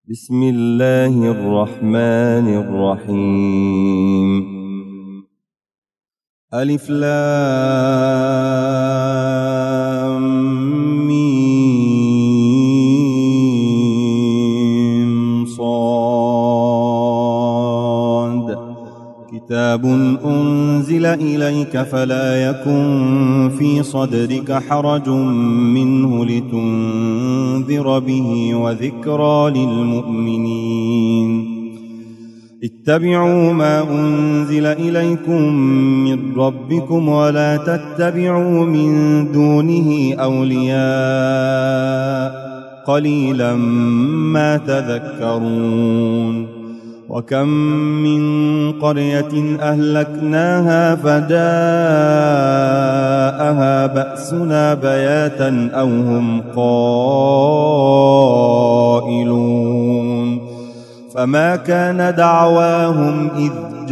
بسم الله الرحمن الرحيم. ألف لام ميم صاد. كتاب أنزل إليك فلا يكن في صدرك حرج منه لتنذر به وذكرى للمؤمنين. اتبعوا ما أنزل إليكم من ربكم ولا تتبعوا من دونه أولياء قليلا ما تذكرون. وكم من قرية أهلكناها فجاءها بأسنا بياتا أو هم قائلون. فما كان دعواهم إذ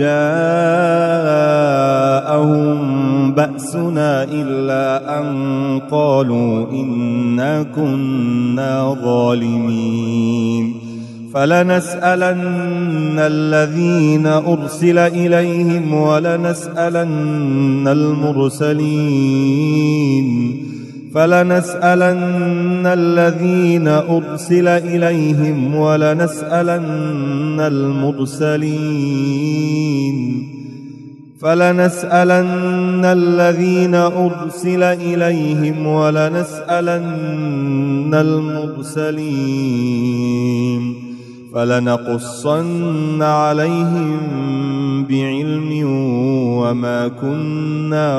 جاءهم بأسنا إلا أن قالوا إنا كنا ظالمين. فلنسألن الذين أرسل إليهم ولنسألن المرسلين. فلنسألن الذين أرسل إليهم ولنسألن المرسلين. فلنسألن الذين أرسل إليهم ولنسألن المرسلين. فلنقصن عليهم بعلم وما كنا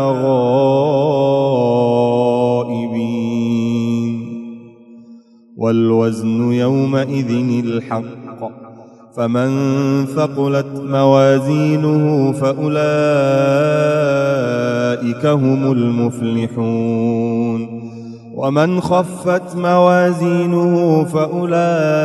غائبين. والوزن يومئذ الحق. فمن ثقلت موازينه فأولئك هم المفلحون. ومن خفت موازينه فأولئك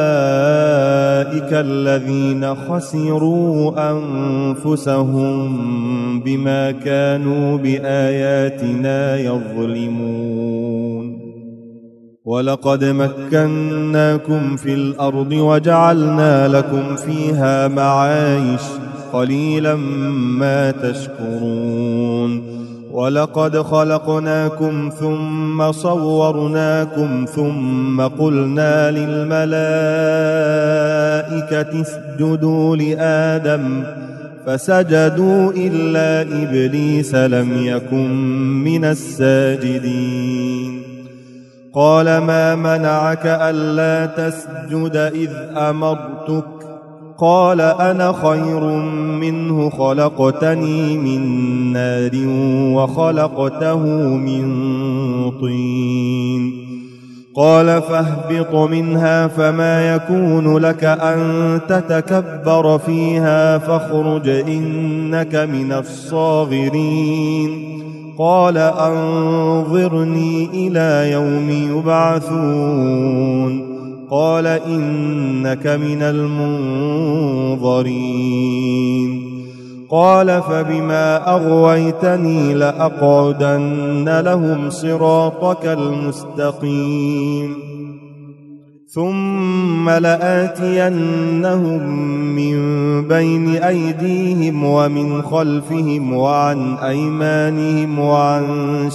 الذين خسروا أنفسهم بما كانوا بآياتنا يظلمون. ولقد مكناكم في الأرض وجعلنا لكم فيها معايش قليلا ما تشكرون. ولقد خلقناكم ثم صورناكم ثم قلنا للملائكة اسجدوا لآدم فسجدوا إلا إبليس لم يكن من الساجدين. قال ما منعك ألا تسجد إذ أمرتك؟ قال أنا خير منه خلقتني من نار وخلقته من طين. قال فاهبط منها فما يكون لك أن تتكبر فيها فاخرج إنك من الصاغرين. قال أنظرني إلى يوم يبعثون. قال إنك من المنظرين. قال فبما أغويتني لأقعدن لهم صراطك المستقيم ثم لآتينهم من بين أيديهم ومن خلفهم وعن أيمانهم وعن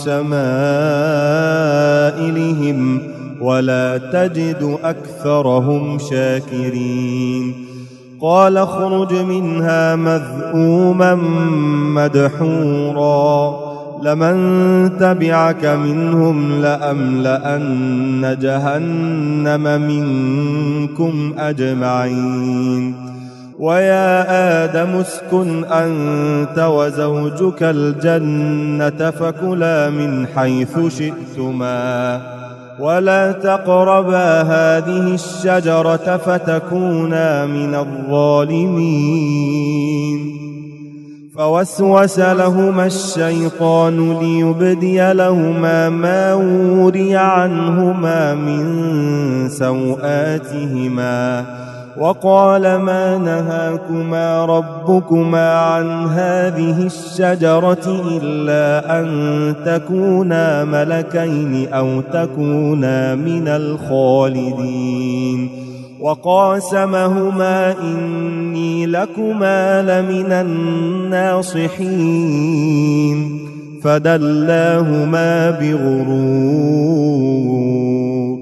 شمائلهم ولا تجد أكثرهم شاكرين. قال اخرج منها مذءوما مدحورا لمن تبعك منهم لأملأن جهنم منكم أجمعين. ويا آدم اسكن أنت وزوجك الجنة فكلا من حيث شئتما ولا تقربا هذه الشجرة فتكونا من الظالمين. فوسوس لهما الشيطان ليبدي لهما ما وري عنهما من سوآتهما وقال ما نهاكما ربكما عن هذه الشجرة إلا أن تكونا ملكين أو تكونا من الخالدين. وقاسمهما إني لكما لمن الناصحين فدلاهما بغرور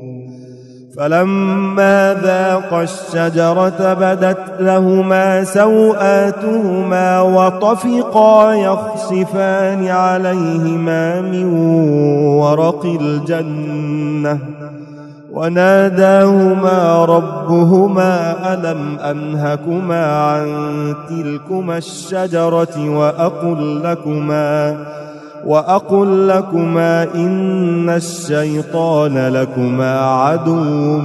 فلما ذاقا الشجرة بدت لهما سوآتهما وطفقا يخصفان عليهما من ورق الجنة وناداهما ربهما ألم أنهكما عن تلكما الشجرة وأقل لكما إن الشيطان لكما عدو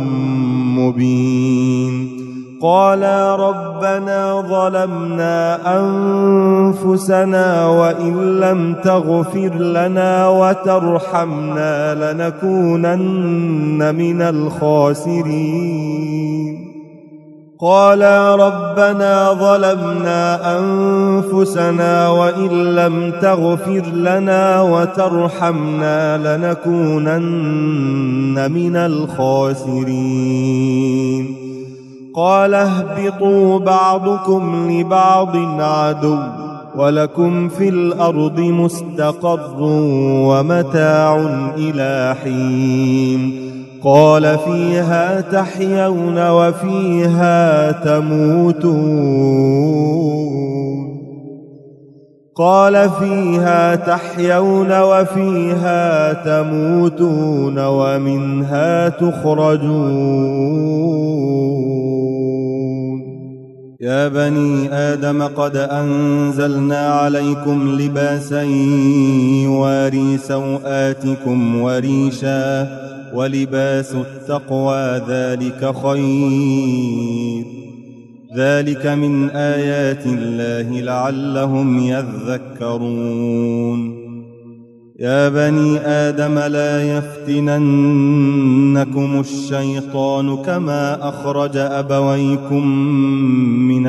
مبين قالا ربنا ظلمنا أنفسنا وإن لم تغفر لنا وترحمنا لنكونن من الخاسرين قالا ربنا ظلمنا أنفسنا وإن لم تغفر لنا وترحمنا لنكونن من الخاسرين قال اهبطوا بعضكم لبعض عدو ولكم في الأرض مستقر ومتاع إلى حين قال فيها تحيون وفيها تموتون ومنها تخرجون يا بني آدم قد أنزلنا عليكم لباسا يواري سوآتكم وريشا ولباس التقوى ذلك خير ذلك من آيات الله لعلهم يذكرون يا بني آدم لا يفتننكم الشيطان كما أخرج أبويكم من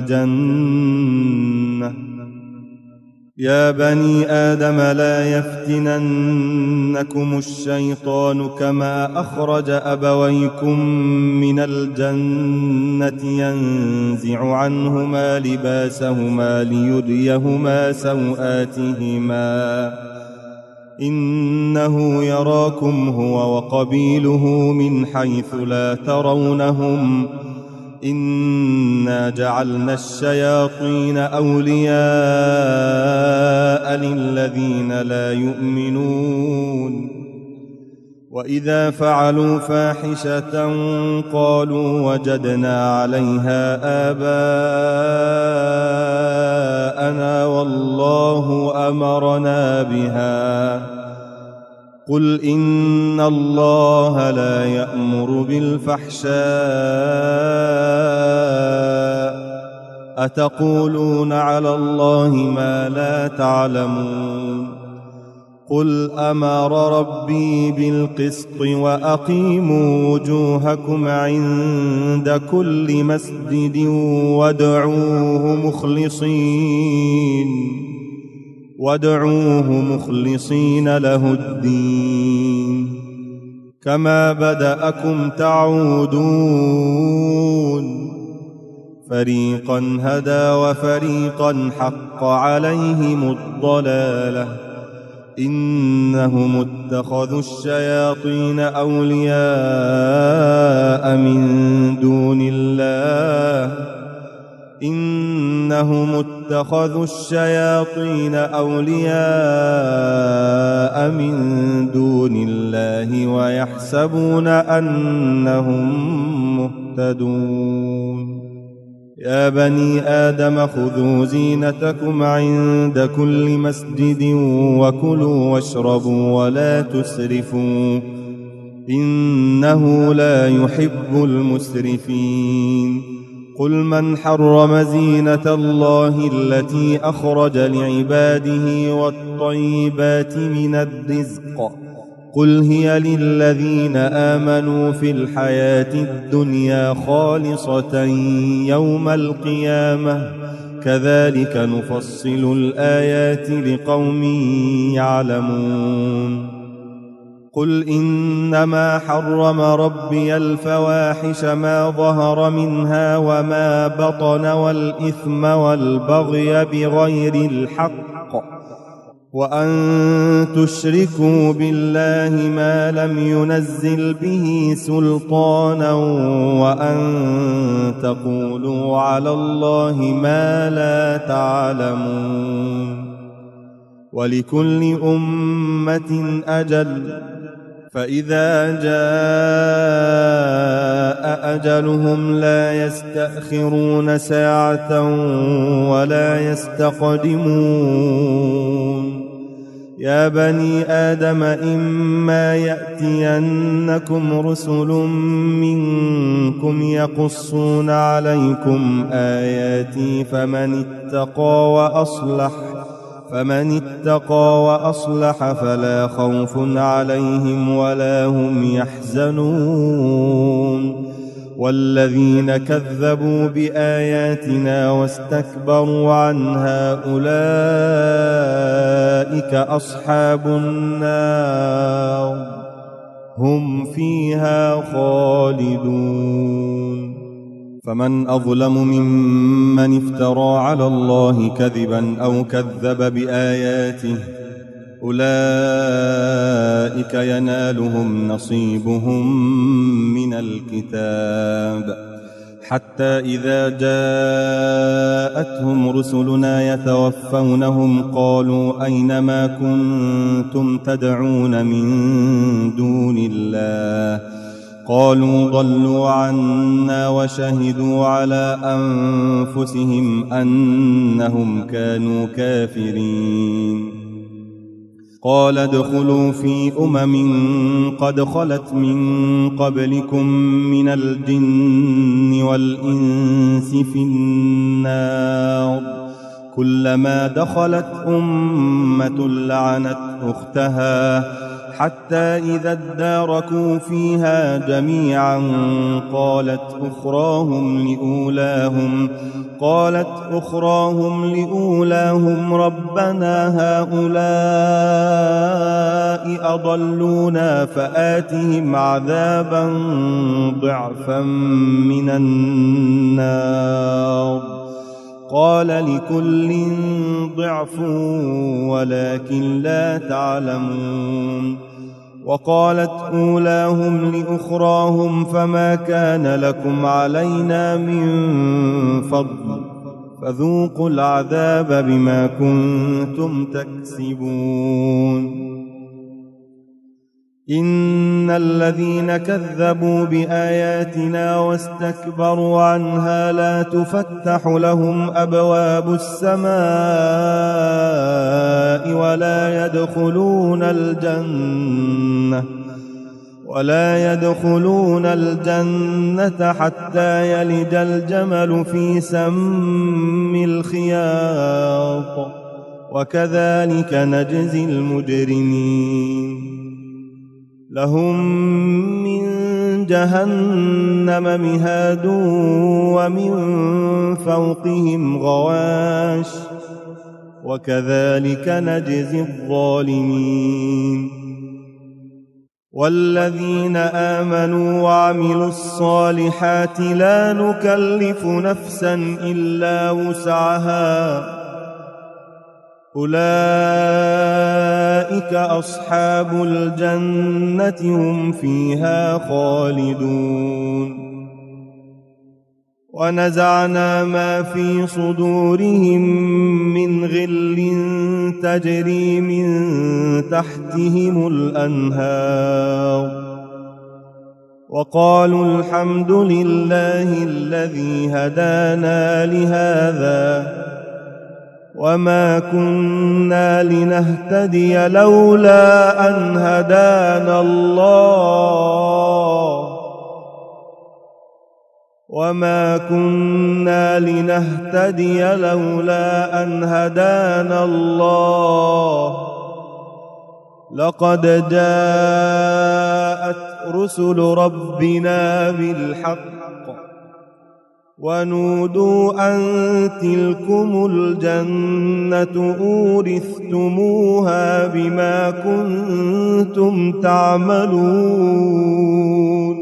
الجنة يا بني آدم لا يفتننكم الشيطان كما أخرج أبويكم من الجنة ينزع عنهما لباسهما ليريهما سوآتهما إنه يراكم هو وقبيله من حيث لا ترونهم إنا جعلنا الشياطين أولياء للذين لا يؤمنون وإذا فعلوا فاحشة قالوا وجدنا عليها آباءنا والله أمرنا بها قل إن الله لا يأمر بالفحشاء أتقولون على الله ما لا تعلمون قل أمر ربي بالقسط وأقيموا وجوهكم عند كل مسجد وادعوه مخلصين له الدين كما بدأكم تعودون فريقا هدى وفريقا حق عليهم الضلالة إنهم اتخذوا الشياطين أولياء من دون الله ويحسبون أنهم مهتدون يا بني آدم خذوا زينتكم عند كل مسجد وكلوا واشربوا ولا تسرفوا إنه لا يحب المسرفين قل من حرم زينة الله التي أخرج لعباده والطيبات من الرزق قل هي للذين آمنوا في الحياة الدنيا خالصة يوم القيامة كذلك نفصل الآيات لقوم يعلمون قل إنما حرم ربي الفواحش ما ظهر منها وما بطن والإثم والبغي بغير الحق وأن تشركوا بالله ما لم ينزل به سلطانا وأن تقولوا على الله ما لا تعلمون ولكل أمة أجل فإذا جاء أجلهم لا يستأخرون ساعة ولا يستقدمون يا بني آدم إما يأتينكم رسل منكم يقصون عليكم آياتي فمن اتقى وأصلح فلا خوف عليهم ولا هم يحزنون والذين كذبوا بآياتنا واستكبروا عنها أولئك أصحاب النار هم فيها خالدون فمن أظلم ممن افترى على الله كذبا أو كذب بآياته أولئك ينالهم نصيبهم من الكتاب حتى إذا جاءتهم رسلنا يتوفونهم قالوا أين ما كنتم تدعون من دون الله قالوا ضلوا عنا وشهدوا على أنفسهم أنهم كانوا كافرين قال ادخلوا في قد خلت من قبلكم من الجن والإنس في النار كلما دخلت أمة لعنت أختها حتى إذا اداركوا فيها جميعا قالت أخراهم لأولاهم ربنا هؤلاء أضلونا فآتهم عذابا ضعفا من النار قال لكل ضعف ولكن لا تعلمون وقالت أولاهم لأخراهم فما كان لكم علينا من فضل فذوقوا العذاب بما كنتم تكسبون إن الذين كذبوا بآياتنا واستكبروا عنها لا تفتح لهم أبواب السماء ولا يدخلون الجنة حتى يلج الجمل في سم الخياط وكذلك نجزي المجرمين لهم من جهنم مهاد ومن فوقهم غواش وكذلك نجزي الظالمين والذين آمنوا وعملوا الصالحات لا نكلف نفسا إلا وسعها أولئك أصحاب الجنة هم فيها خالدون ونزعنا ما في صدورهم من غل تجري من تحتهم الأنهار وقالوا الحمد لله الذي هدانا لهذا وما كنا لنهتدي لولا أن هدانا الله وما كنا لنهتدي لولا أن هدانا الله لقد جاءت رسل ربنا بالحق ونودوا أن تلكم الجنة أورثتموها بما كنتم تعملون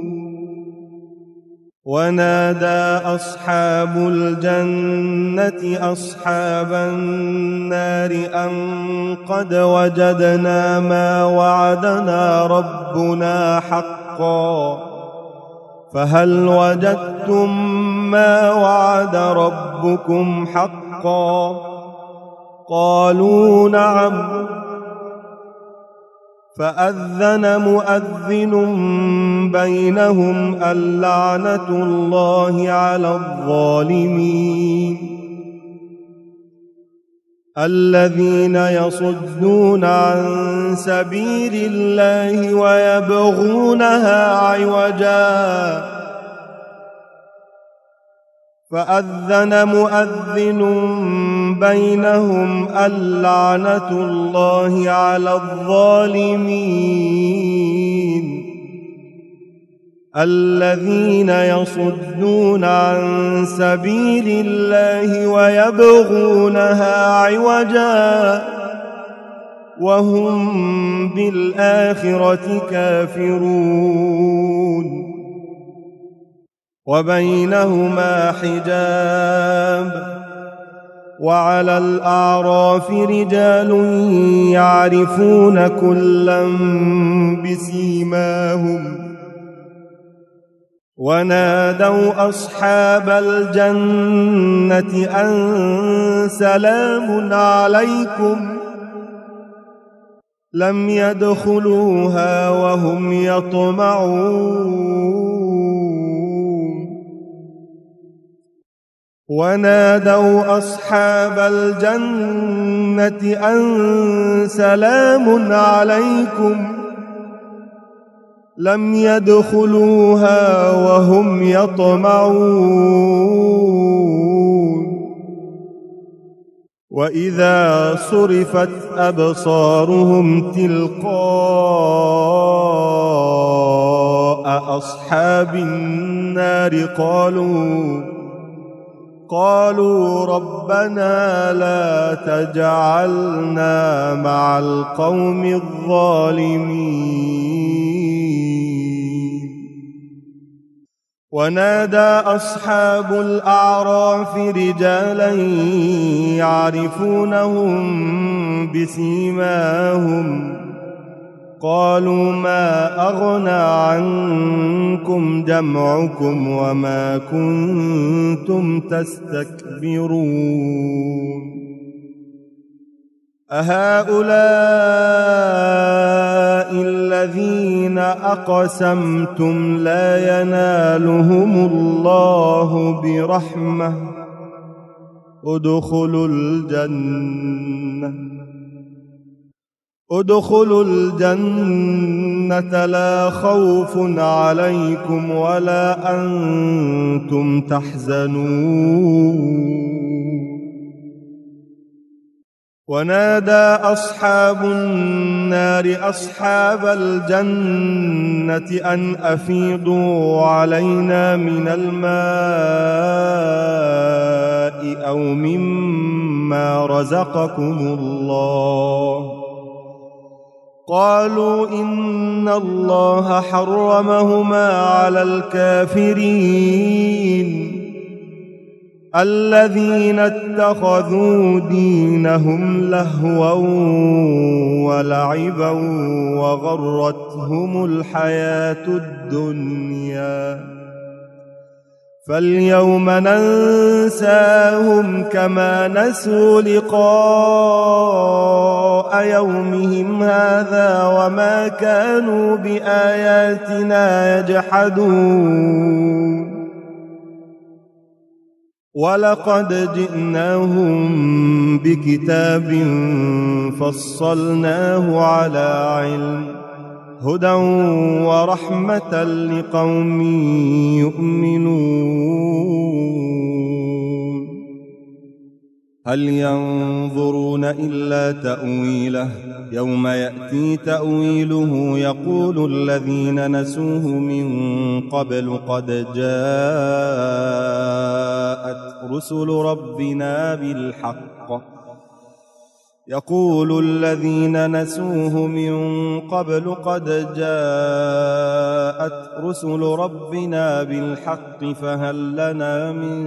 ونادى أصحاب الجنة أصحاب النار أن قد وجدنا ما وعدنا ربنا حقا فهل وجدتم ما وعد ربكم حقا قالوا نعم فأذن مؤذن بينهم اللعنة الله على الظالمين الذين يصدون عن سبيل الله ويبغونها عوجا فأذن مؤذن بينهم اللعنة الله على الظالمين الذين يصدون عن سبيل الله ويبغونها عوجا وهم بالآخرة كافرون وبينهما حجاب وعلى الأعراف رجال يعرفون كلا بسيماهم ونادوا أصحاب الجنة أن سلام عليكم لم يدخلوها وهم يطمعون ونادوا أصحاب الجنة أن سلام عليكم لم يدخلوها وهم يطمعون وإذا صرفت أبصارهم تلقاء أصحاب النار قالوا ربنا لا تجعلنا مع القوم الظالمين ونادى أصحاب الأعراف رجالا يعرفونهم بسيماهم قالوا ما أغنى عنكم جمعكم وما كنتم تستكبرون أهؤلاء الذين أقسمتم لا ينالهم الله برحمة ادخلوا الجنة لا خوف عليكم ولا أنتم تحزنون ونادى أصحاب النار أصحاب الجنة أن أفيضوا علينا من الماء أو مما رزقكم الله قالوا إن الله حرمهما على الكافرين الذين اتخذوا دينهم لهوا ولعبا وغرتهم الحياة الدنيا فاليوم ننساهم كما نسوا لقاء يومهم هذا وما كانوا بآياتنا يجحدون ولقد جئناهم بكتاب فصلناه على علم هدى ورحمة لقوم يؤمنون هل ينظرون إلا تأويله يوم يأتي تأويله يقول الذين نسوه من قبل قد جاء رسل ربنا بالحق يقول الذين نسوه من قبل قد جاءت رسل ربنا بالحق فهل لنا من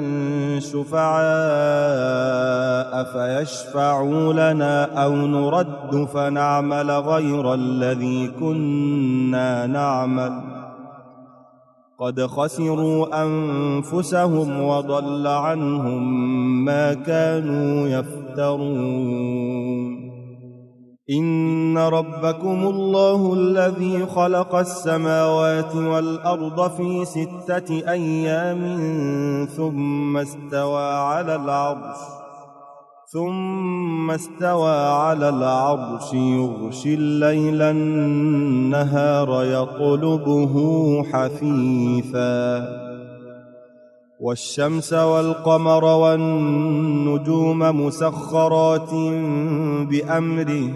شفعاء فيشفعوا لنا أو نرد فنعمل غير الذي كنا نعمل قد خسروا أنفسهم وضل عنهم ما كانوا يفترون إن ربكم الله الذي خلق السماوات والأرض في 6 أيام ثم استوى على العرش يغشي الليل النهار يطلبه حثيثا والشمس والقمر والنجوم مسخرات بأمره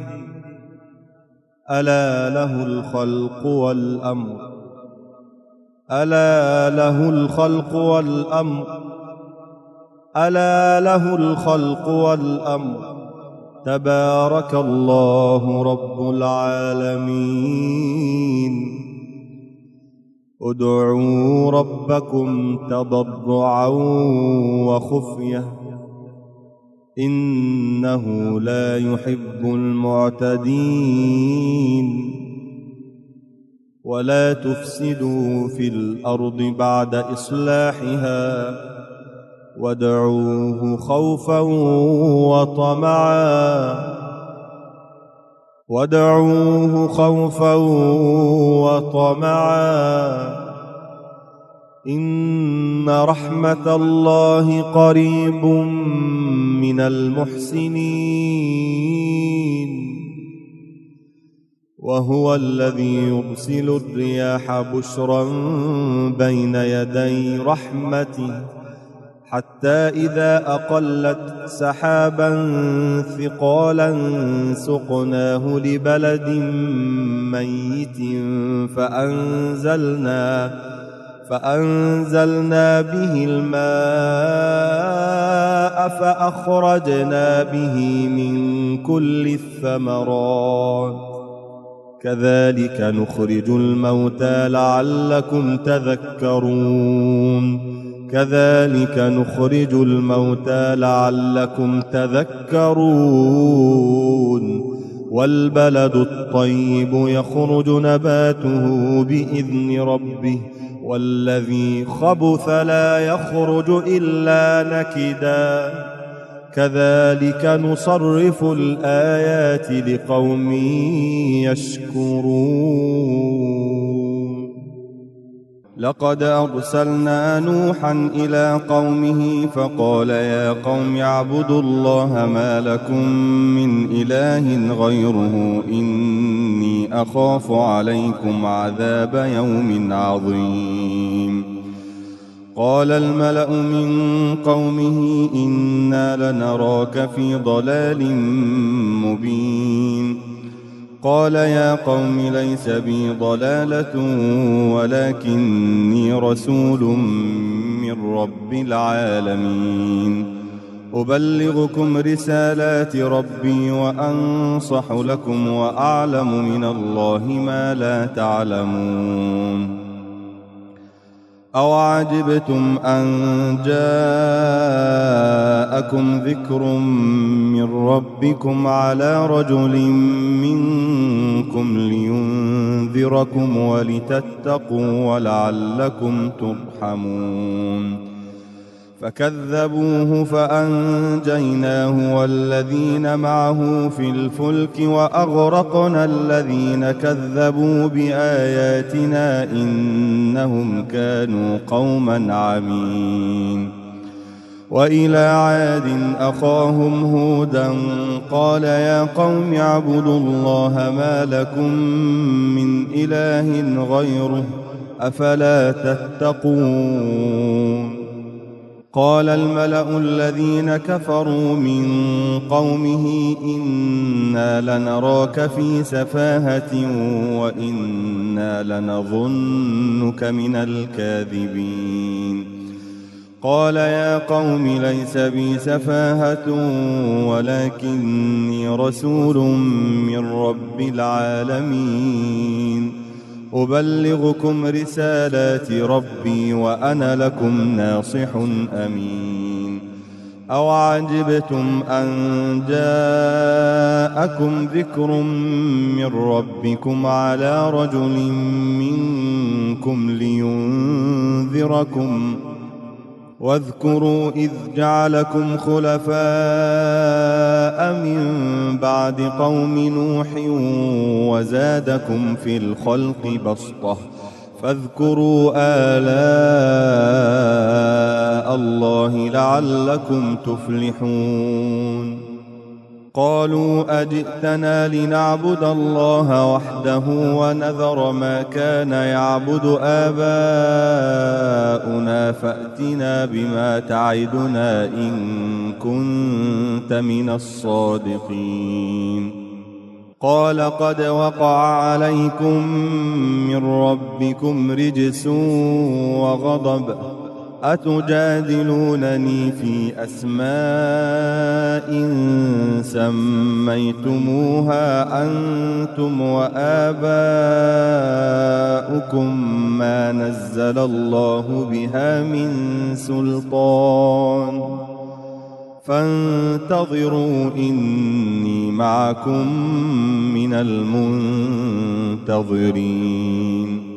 ألا له الخلق والأمر تبارك الله رب العالمين ادعوا ربكم تضرعا وخفية إنه لا يحب المعتدين ولا تفسدوا في الأرض بعد إصلاحها وادعوه خوفا وطمعا إن رحمة الله قريب من المحسنين وهو الذي يرسل الرياح بشرا بين يدي رحمته حتى إذا أقلت سحابا ثقالا سقناه لبلد ميت فأنزلنا به الماء فأخرجنا به من كل الثمرات كذلك نخرج الموتى لعلكم تذكرون والبلد الطيب يخرج نباته بإذن ربه والذي خبث لا يخرج إلا نكدا كذلك نصرف الآيات لقوم يشكرون لقد أرسلنا نوحا إلى قومه فقال يا قوم اعبدوا الله ما لكم من إله غيره إني أخاف عليكم عذاب يوم عظيم قال الملأ من قومه إنا لنراك في ضلال مبين قال يا قوم ليس بي ضلالة ولكني رسول من رب العالمين أبلغكم رسالات ربي وأنصح لكم وأعلم من الله ما لا تعلمون أو عجبتم أن جاءكم ذكر من ربكم على رجل منكم لينذركم ولتتقوا ولعلكم ترحمون فكذبوه فأنجيناه والذين معه في الفلك وأغرقنا الذين كذبوا بآياتنا إنهم كانوا قوما عمين وإلى عاد أخاهم هودا قال يا قوم اعبدوا الله ما لكم من إله غيره أفلا تتقون قال الملأ الذين كفروا من قومه إنا لنراك في سفاهة وإنا لنظنك من الكاذبين قال يا قوم ليس بي سفاهة ولكني رسول من رب العالمين أبلغكم رسالات ربي وأنا لكم ناصح أمين أو عجبتم أن جاءكم ذكر من ربكم على رجل منكم لينذركم واذكروا إذ جعلكم خلفاء من بعد قوم نوح وزادكم في الخلق بسطة فاذكروا آلاء الله لعلكم تفلحون قالوا أجئتنا لنعبد الله وحده ونذر ما كان يعبد آباؤنا فأتنا بما تعدنا إن كنت من الصادقين قال قد وقع عليكم من ربكم رجس وغضب أتجادلونني في أسماء سميتموها أنتم وآباؤكم ما نزل الله بها من سلطان فانتظروا إني معكم من المنتظرين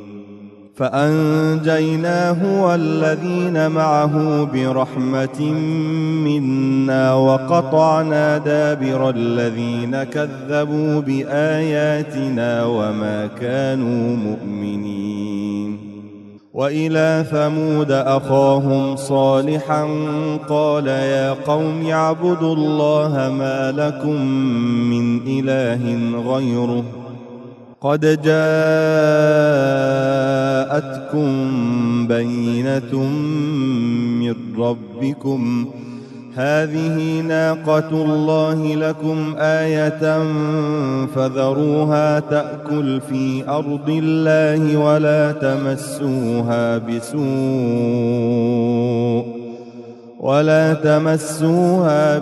فأنجيناه والذين معه برحمة منا وقطعنا دابر الذين كذبوا بآياتنا وما كانوا مؤمنين وإلى ثمود أخاهم صالحا قال يا قوم اعبدوا الله ما لكم من إله غيره قد جاءتكم بينة من ربكم هذه ناقة الله لكم آية فذروها تأكل في أرض الله ولا تمسوها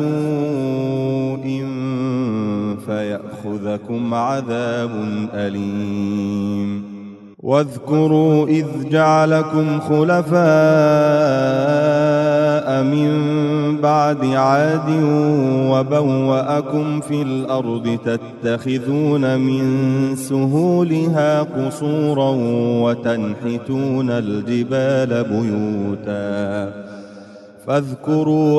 بسوء فيأخذكم عذاب أليم واذكروا إذ جعلكم خلفاء من بعد عاد وبوأكم في الأرض تتخذون من سهولها قصورا وتنحتون الجبال بيوتا فاذكروا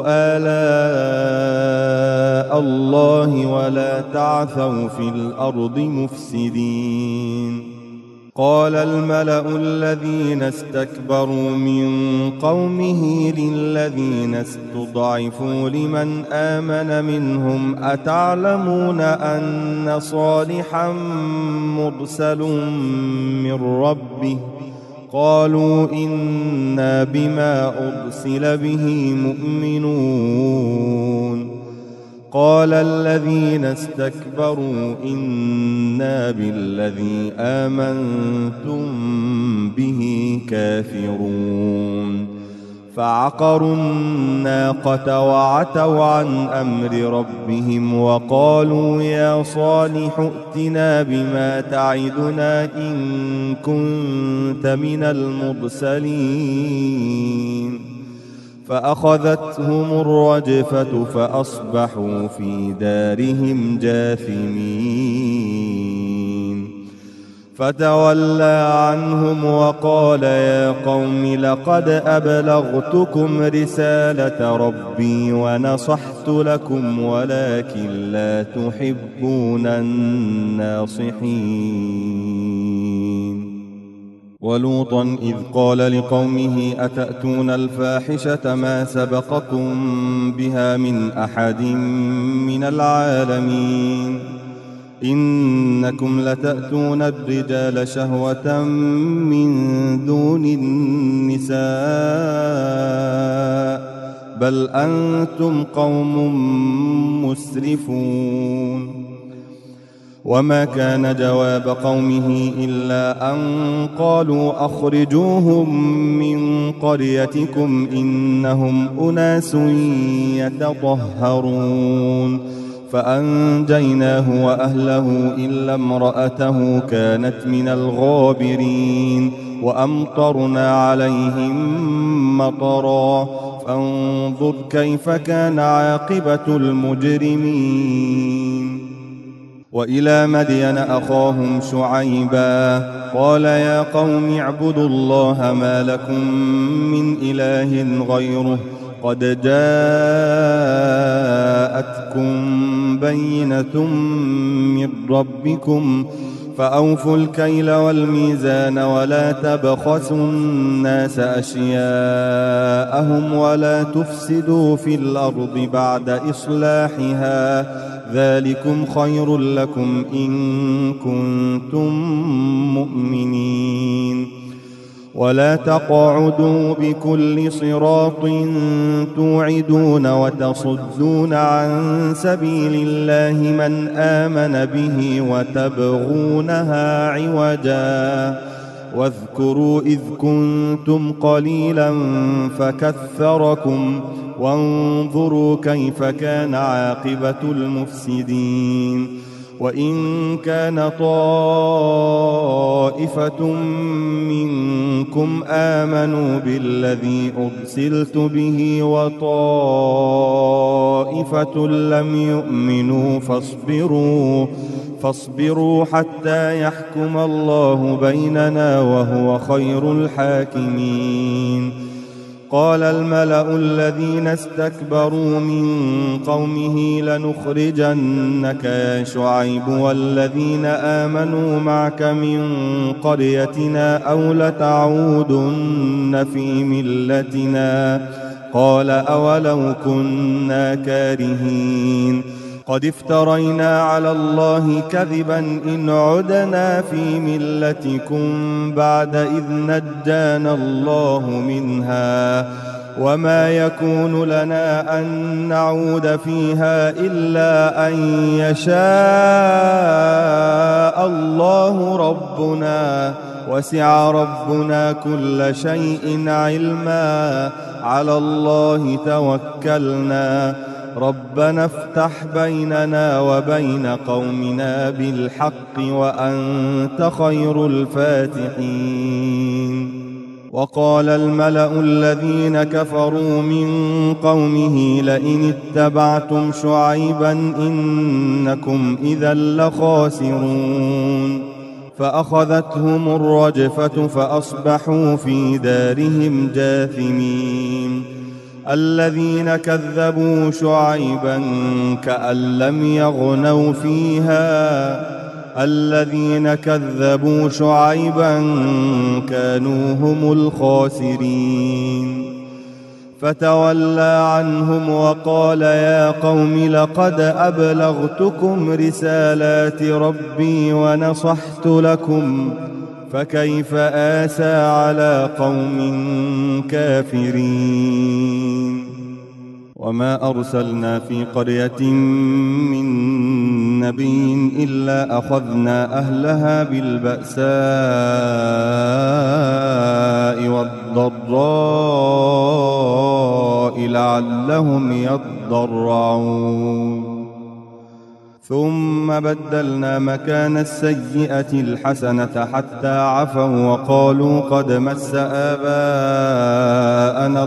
آلاء الله ولا تعثوا في الأرض مفسدين قال الملأ الذين استكبروا من قومه للذين استضعفوا لمن آمن منهم أتعلمون أن صالحا مرسل من ربه قالوا إنا بما أرسل به مؤمنون قال الذين استكبروا إنا بالذي آمنتم به كافرون فعقروا الناقة وعتوا عن أمر ربهم وقالوا يا صالح ائتنا بما تعدنا إن كنت من المرسلين فأخذتهم الرجفة فأصبحوا في دارهم جاثمين فتولى عنهم وقال يا قوم لقد أبلغتكم رسالة ربي ونصحت لكم ولكن لا تحبون الناصحين ولوطا إذ قال لقومه أتأتون الفاحشة ما سبقكم بها من أحد من العالمين إنكم لتأتون الرجال شهوة من دون النساء بل أنتم قوم مسرفون وما كان جواب قومه إلا أن قالوا أخرجوهم من قريتكم إنهم أناس يتطهرون فأنجيناه وأهله إلا امرأته كانت من الغابرين وأمطرنا عليهم مطرا فانظر كيف كان عاقبة المجرمين. وإلى مدين أخاهم شعيبا قال يا قوم اعبدوا الله ما لكم من إله غيره قد جاءتكم بينة من ربكم فأوفوا الكيل والميزان ولا تبخسوا الناس أشياءهم ولا تفسدوا في الأرض بعد إصلاحها ذلكم خير لكم إن كنتم مؤمنين. ولا تقعدوا بكل صراط توعدون وتصدون عن سبيل الله من آمن به وتبغونها عوجا واذكروا إذ كنتم قليلا فكثركم وانظروا كيف كان عاقبة المفسدين. وإن كان طائفة منكم آمنوا بالذي أرسلت به وطائفة لم يؤمنوا فاصبروا حتى يحكم الله بيننا وهو خير الحاكمين. قال الملأ الذين استكبروا من قومه لنخرجنك يا شعيب والذين آمنوا معك من قريتنا أو لتعودن في ملتنا قال أولو كنا كارهين قد افترينا على الله كذبا إن عدنا في ملتكم بعد إذ نجانا الله منها وما يكون لنا أن نعود فيها إلا أن يشاء الله ربنا وسع ربنا كل شيء علما على الله توكلنا ربنا افتح بيننا وبين قومنا بالحق وأنت خير الفاتحين. وقال الملأ الذين كفروا من قومه لئن اتبعتم شعيبا إنكم إذا لخاسرون فأخذتهم الرجفة فأصبحوا في دارهم جاثمين. الذين كذبوا شعيبا كأن لم يغنوا فيها الذين كذبوا شعيبا كانوا هم الخاسرين. فتولى عنهم وقال يا قوم لقد أبلغتكم رسالات ربي ونصحت لكم فكيف آسى على قوم كافرين. وما أرسلنا في قرية من نبي إلا أخذنا أهلها بالبأساء والضراء لعلهم يضرعون ثم بدلنا مكان السيئة الحسنة حتى عفوا وقالوا قد مس آباءنا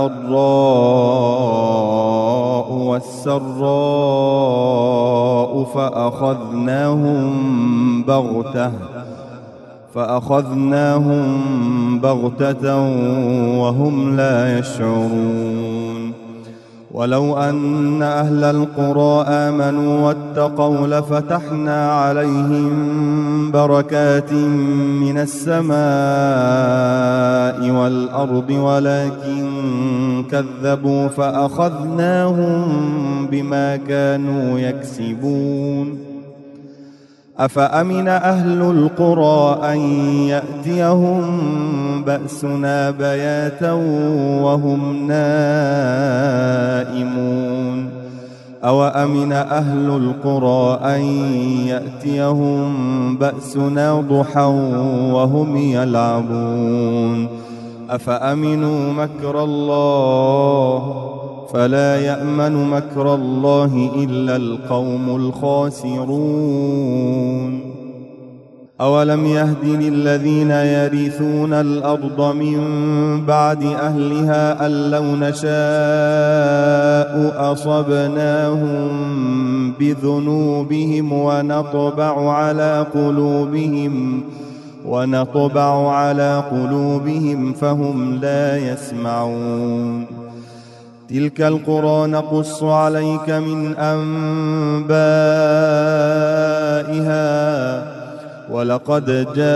الضراء والسراء فأخذناهم بغتة وهم لا يشعرون. ولو أن أهل القرى آمنوا واتقوا لفتحنا عليهم بركات من السماء والأرض ولكن كذبوا فأخذناهم بما كانوا يكسبون. أفأمن أهل القرى أن يأتيهم بأسنا بياتا وهم نائمون أوأمن أهل القرى أن يأتيهم بأسنا ضحى وهم يلعبون أفأمنوا مكر الله فلا يأمن مكر الله إلا القوم الخاسرون أولم يهد للذين يرثون الأرض من بعد أهلها أن لو نشاء أصبناهم بذنوبهم ونطبع على قلوبهم فهم لا يسمعون تلك القرى نقص عليك من أنبائها ولقد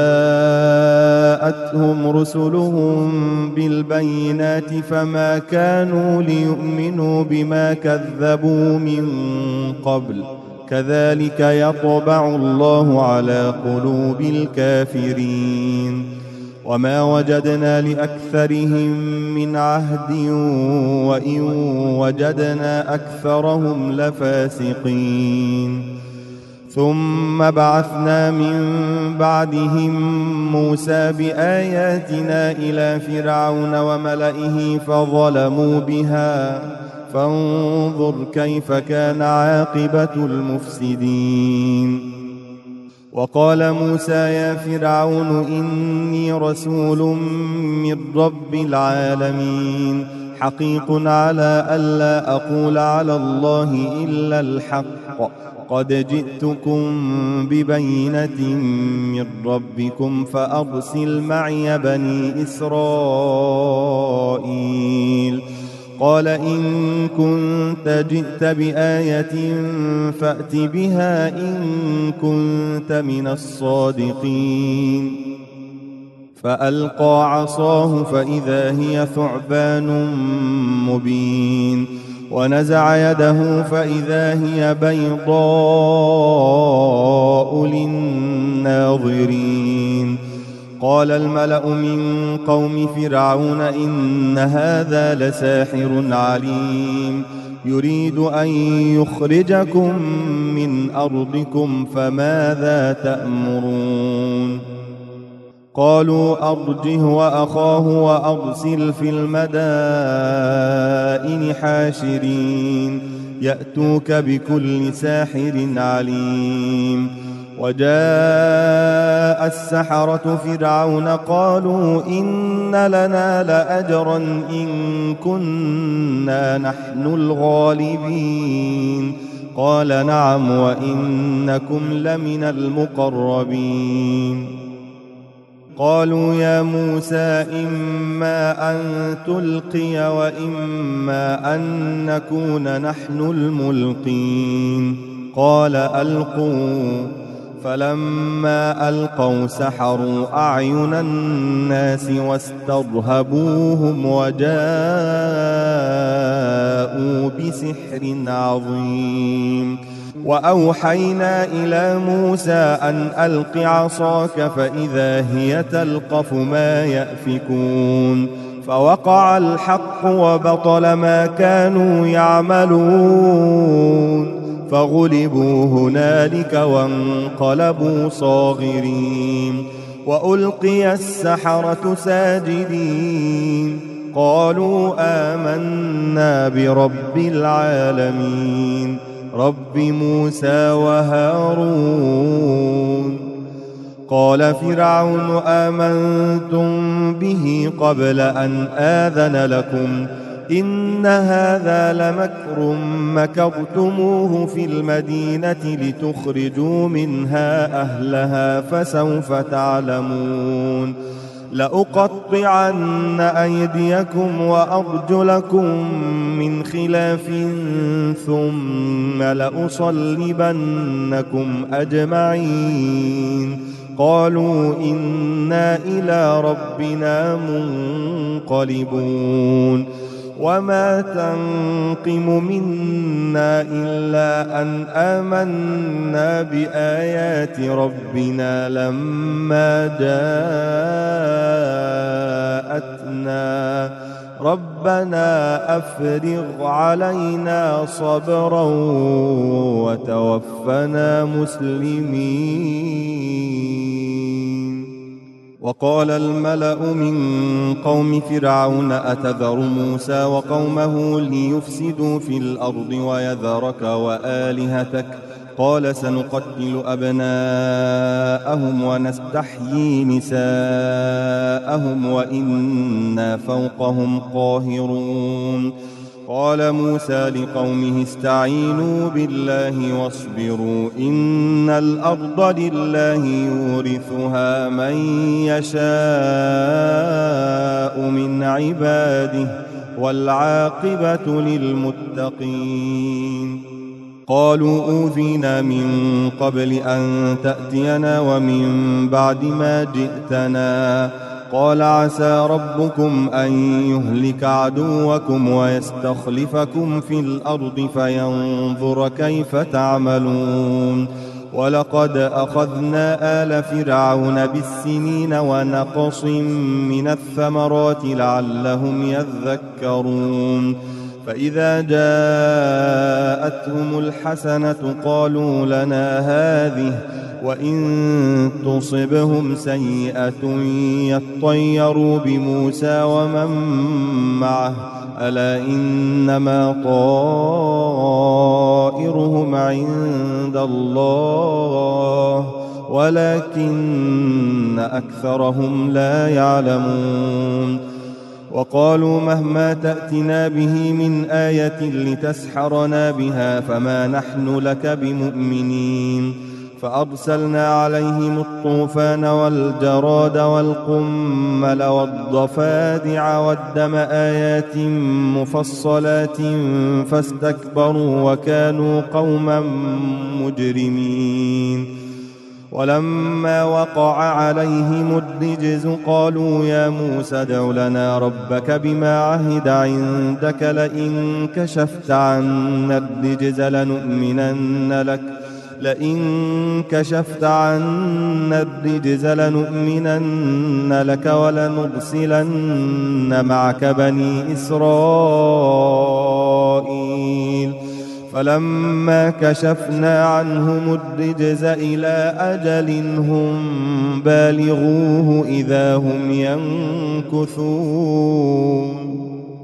جاءتهم رسلهم بالبينات فما كانوا ليؤمنوا بما كذبوا من قبل كذلك يطبع الله على قلوب الكافرين وما وجدنا لأكثرهم من عهد وإن وجدنا أكثرهم لفاسقين ثم بعثنا من بعدهم موسى بآياتنا إلى فرعون وملئه فظلموا بها فانظر كيف كان عاقبة المفسدين وقال موسى يا فرعون إني رسول من رب العالمين حقيق على ألا أقول على الله إلا الحق قد جئتكم ببينة من ربكم فأرسل معي بني إسرائيل قال إن كنت جئت بآية فأت بها إن كنت من الصادقين فألقى عصاه فإذا هي ثعبان مبين ونزع يده فإذا هي بيضاء للناظرين قال الملأ من قوم فرعون إن هذا لساحر عليم يريد أن يخرجكم من أرضكم فماذا تأمرون قالوا أرجه وأخاه وأرسل في المدائن حاشرين يأتوك بكل ساحر عليم وجاء السحرة فرعون قالوا إن لنا لأجرا إن كنا نحن الغالبين قال نعم وإنكم لمن المقربين قالوا يا موسى إما أن تلقي وإما أن نكون نحن الملقين قال ألقوا فلما ألقوا سحروا أعين الناس واسترهبوهم وجاءوا بسحر عظيم وأوحينا إلى موسى أن ألق عصاك فإذا هي تلقف ما يأفكون فوقع الحق وبطل ما كانوا يعملون فغلبوا هنالك وانقلبوا صاغرين وألقي السحرة ساجدين قالوا آمنا برب العالمين رب موسى وهارون قال فرعون آمنتم به قبل أن آذن لكم إن هذا لمكر مكرتموه في المدينة لتخرجوا منها أهلها فسوف تعلمون لأقطعن أيديكم وأرجلكم من خلاف ثم لأصلبنكم أجمعين قالوا إنا إلى ربنا منقلبون وما تنقم منا إلا أن آمنا بآيات ربنا لما جاءتنا ربنا أفرغ علينا صبرا وتوفنا مسلمين. وقال الملأ من قوم فرعون أتذر موسى وقومه ليفسدوا في الأرض ويذرك وآلهتك قال سنقتل أبناءهم ونستحيي نساءهم وإنا فوقهم قاهرون. قال موسى لقومه استعينوا بالله واصبروا إن الأرض لله يورثها من يشاء من عباده والعاقبة للمتقين. قالوا أوذينا من قبل أن تأتينا ومن بعد ما جئتنا قال عسى ربكم أن يهلك عدوكم ويستخلفكم في الأرض فينظر كيف تعملون. ولقد أخذنا آل فرعون بالسنين ونقص من الثمرات لعلهم يذكرون. فإذا جاءتهم الحسنة قالوا لنا هذه وإن تصبهم سيئة يطيروا بموسى ومن معه ألا إنما طائرهم عند الله ولكن أكثرهم لا يعلمون. وقالوا مهما تأتنا به من آية لتسحرنا بها فما نحن لك بمؤمنين. فأرسلنا عليهم الطوفان والجراد والقمل والضفادع والدم آيات مفصلات فاستكبروا وكانوا قوما مجرمين. ولما وقع عليهم الرجز قالوا يا موسى ادع لنا ربك بما عهد عندك لئن كشفت عنا الرجز لنؤمنن لك ولنرسلن معك بني إسرائيل. فلما كشفنا عنهم الرجز إلى أجل هم بالغوه إذا هم ينكثون.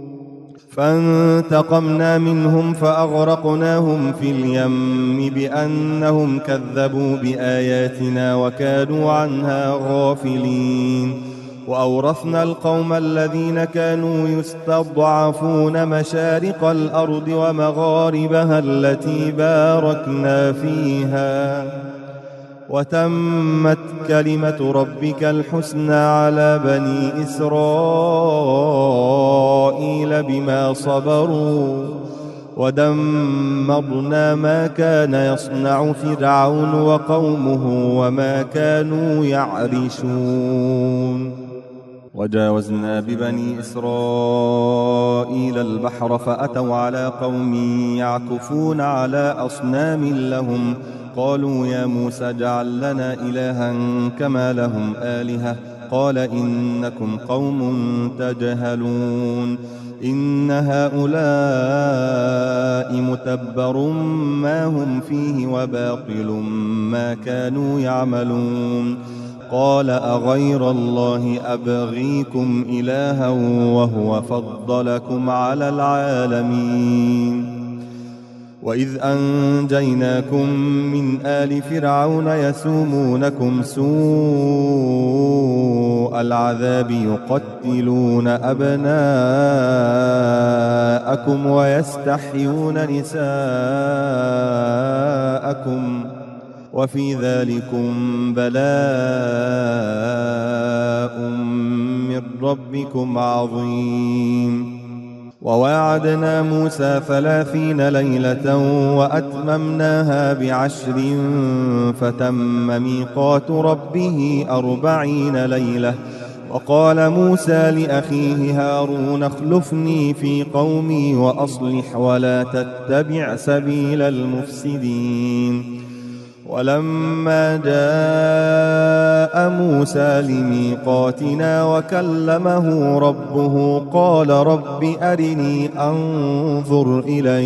فانتقمنا منهم فأغرقناهم في اليم بأنهم كذبوا بآياتنا وكانوا عنها غافلين. وأورثنا القوم الذين كانوا يستضعفون مشارق الأرض ومغاربها التي باركنا فيها وتمت كلمة ربك الحسنى على بني إسرائيل بما صبروا ودمرنا ما كان يصنع فرعون وقومه وما كانوا يعرشون. وجاوزنا ببني إسرائيل البحر فأتوا على قوم يعكفون على أصنام لهم قالوا يا موسى اجعل لنا إلها كما لهم آلهة قال إنكم قوم تجهلون. إن هؤلاء متبر ما هم فيه وباطل ما كانوا يعملون. قال أغير الله أبغيكم إلها وهو فضلكم على العالمين. وإذ أنجيناكم من آل فرعون يسومونكم سوء العذاب يقتلون أبناءكم ويستحيون نساءكم وفي ذلكم بلاء من ربكم عظيم. وواعدنا موسى 30 ليلة وأتممناها ب10 فتم ميقات ربه 40 ليلة. وقال موسى لأخيه هارون اخلفني في قومي وأصلح ولا تتبع سبيل المفسدين. ولما جاء موسى لميقاتنا وكلمه ربه قال رب أرني أنظر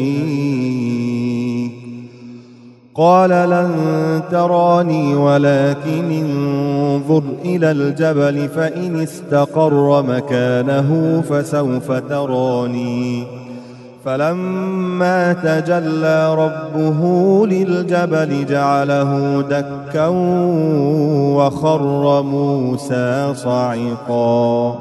إليك قال لن تراني ولكن انظر إلى الجبل فإن استقر مكانه فسوف تراني فلما تجلى ربه للجبل جعله دكا وخر موسى صعقا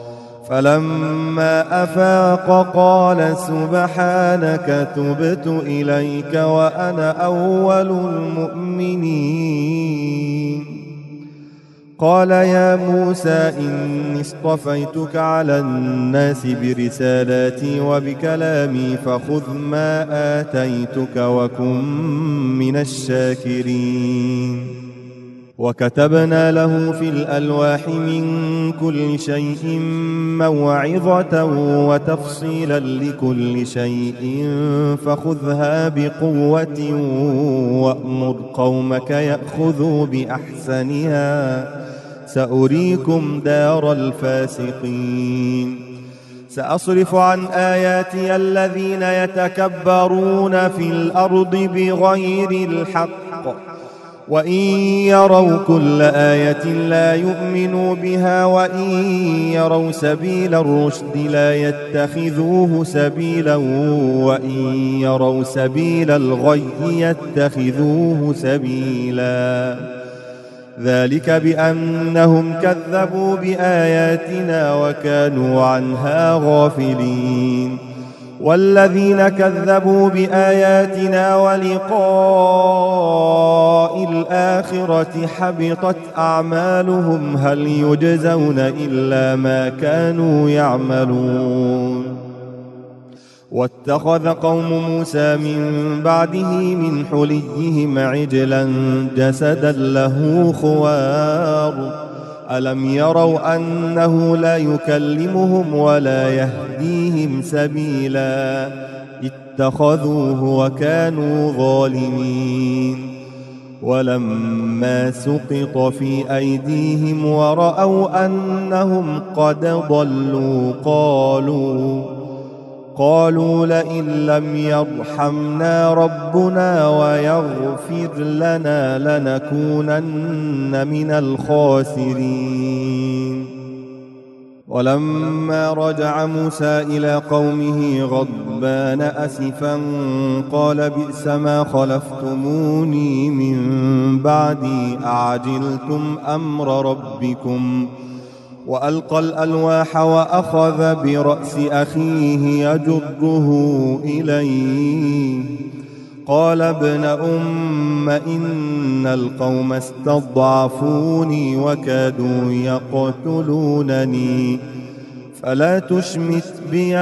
فلما أفاق قال سبحانك تبت إليك وأنا أول المؤمنين قال يا موسى إني اصطفيتك على الناس برسالاتي وبكلامي فخذ ما آتيتك وكن من الشاكرين وكتبنا له في الألواح من كل شيء موعظة وتفصيلا لكل شيء فخذها بقوة وأمر قومك يأخذوا بأحسنها سأريكم دار الفاسقين سأصرف عن آياتي الذين يتكبرون في الأرض بغير الحق وإن يروا كل آية لا يؤمنوا بها وإن يروا سبيل الرشد لا يتخذوه سبيلا وإن يروا سبيل الغي يتخذوه سبيلا ذلك بأنهم كذبوا بآياتنا وكانوا عنها غافلين والذين كذبوا بآياتنا ولقاء الآخرة حبطت أعمالهم هل يجزون إلا ما كانوا يعملون واتخذ قوم موسى من بعده من حليهم عجلا جسدا له خوار ألم يروا أنه لا يكلمهم ولا يهديهم سبيلا اتخذوه وكانوا ظالمين ولما سقط في أيديهم ورأوا أنهم قد ضلوا قالوا لئن لم يرحمنا ربنا ويغفر لنا لنكونن من الخاسرين ولما رجع موسى إلى قومه غضبان أسفا قال بئس ما خلفتموني من بعدي أعجلتم أمر ربكم وألقى الألواح وأخذ برأس أخيه يجره إليه قال ابن أم إن القوم استضعفوني وكادوا يقتلونني فلا تشمت بي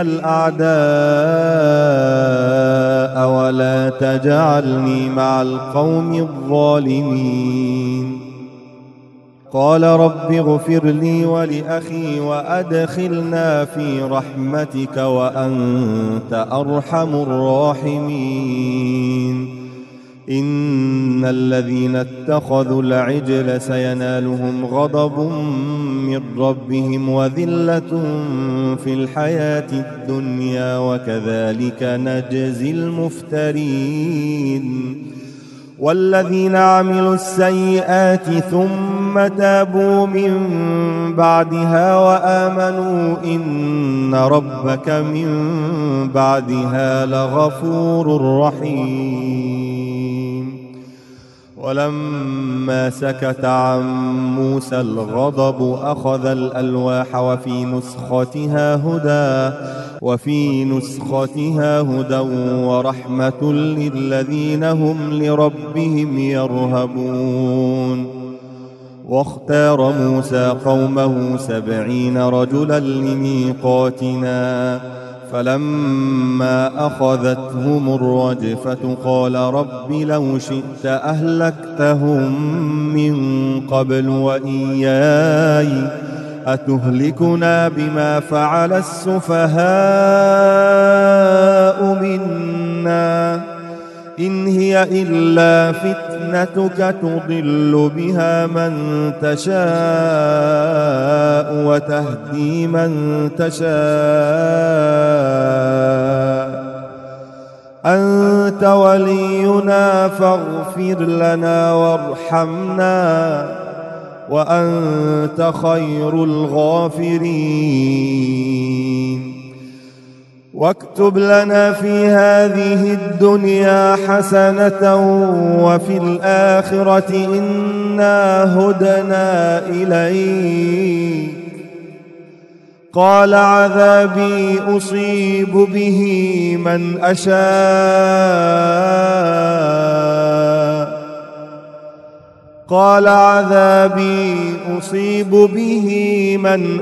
الأعداء ولا تجعلني مع القوم الظالمين قال رب اغفر لي ولأخي وأدخلنا في رحمتك وأنت أرحم الراحمين إن الذين اتخذوا العجل سينالهم غضب من ربهم وذلة في الحياة الدنيا وكذلك نجزي المفترين والذين عملوا السيئات ثم تابوا من بعدها وآمنوا إن ربك من بعدها لغفور رحيم ولما سكت عن موسى الغضب أخذ الألواح وفي نسختها هدى ورحمة للذين هم لربهم يرهبون واختار موسى قومه 70 رجلا لميقاتنا فلما أخذتهم الرجفة قال رب لو شئت أهلكتهم من قبل وإياي أتهلكنا بما فعل السفهاء منا إن هي هي إلا فتنتك تضل بها من تشاء وتهدي من تشاء أنت ولينا فاغفر لنا وارحمنا وأنت خير الغافرين. واكتب لنا في هذه الدنيا حسنة وفي الآخرة إنا هدنا إليك. قال عذابي أصيب به من أشاء قال عذابي أصيب به من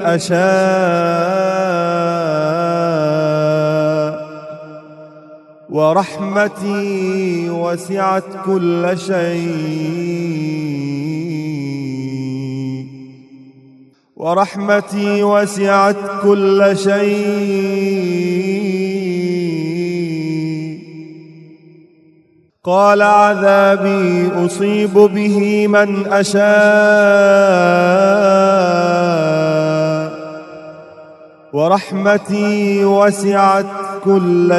أشاء ورحمتي وسعت كل شيء ورحمتي وسعت كل شيء. قال عذابي أصيب به من أشاء ورحمتي وسعت كل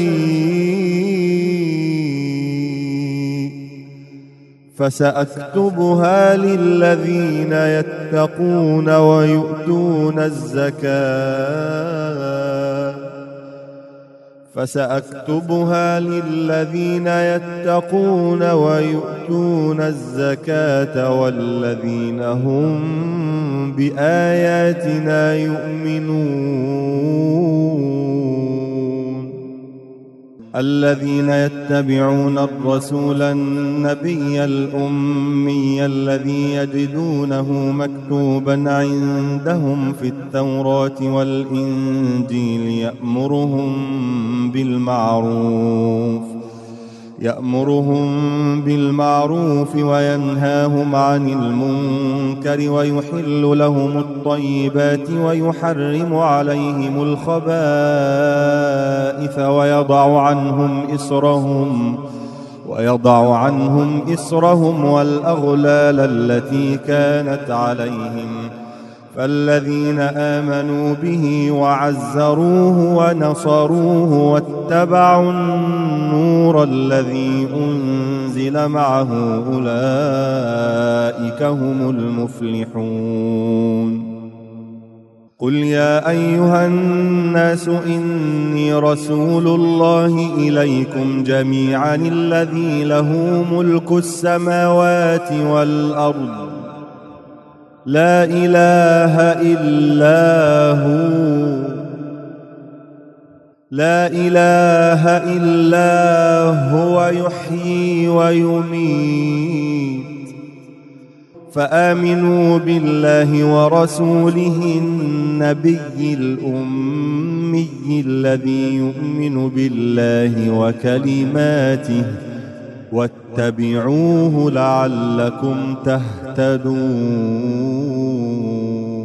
شيء فسأكتبها للذين يتقون ويؤتون الزكاة فسأكتبها للذين يتقون ويؤتون الزكاة والذين هم بآياتنا يؤمنون. الذين يتبعون الرسول النبي الأمي الذي يجدونه مكتوبا عندهم في التوراة والإنجيل يأمرهم بالمعروف وينهاهم عن المنكر ويحل لهم الطيبات ويحرم عليهم الخبائث ويضع عنهم إصرهم والأغلال التي كانت عليهم. فالذين آمنوا به وعزروه ونصروه واتبعوا النور الذي أنزل معه أولئك هم المفلحون. قل يا أيها الناس إني رسول الله إليكم جميعا الذي له ملك السماوات والأرض لا إله إلا هو يحيي ويميت. فآمنوا بالله ورسوله النبي الأمي الذي يؤمن بالله وكلماته واتبعوه لعلكم تهتدون.